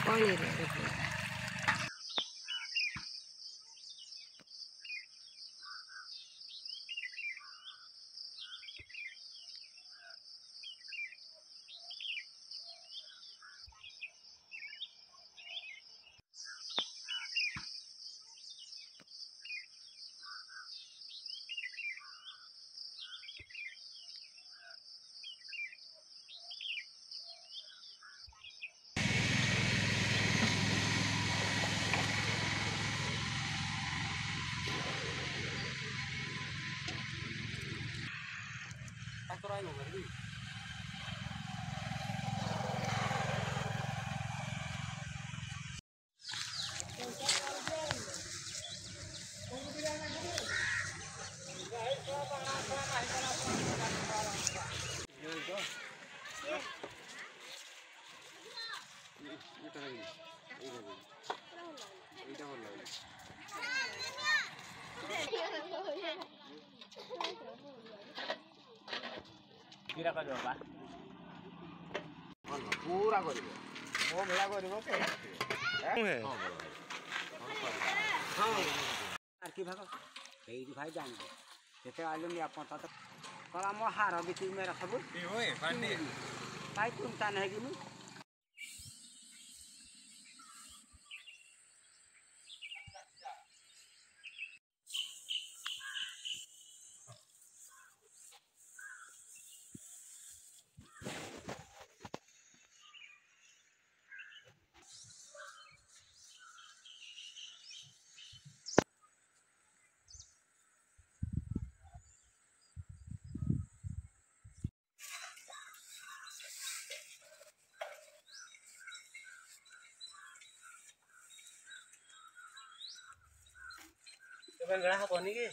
ले रहे हैं। पूरा कर बाबा पूरा करिवो ओ भेला करिवो के है हां आर की भाग एई भाई जान केते आलम या पता तो कला मो हार बिति मेरा सब की होय पानी भाई तुम ता नहीं कि बेंगड़ा हबनी के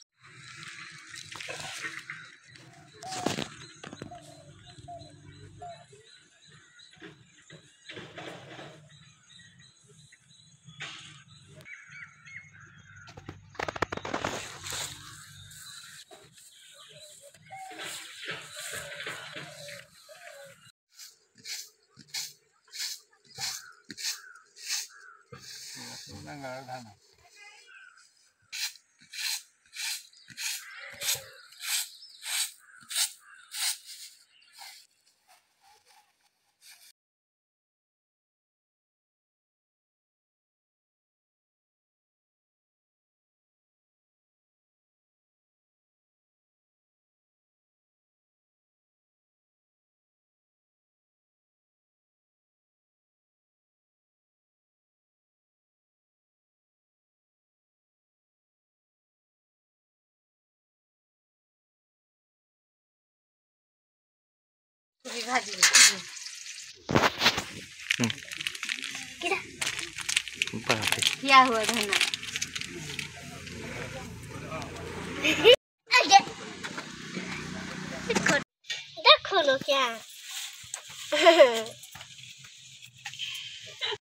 बेंगड़ा धान पूरी भाजी किरा क्या हुआ धना देखो लो क्या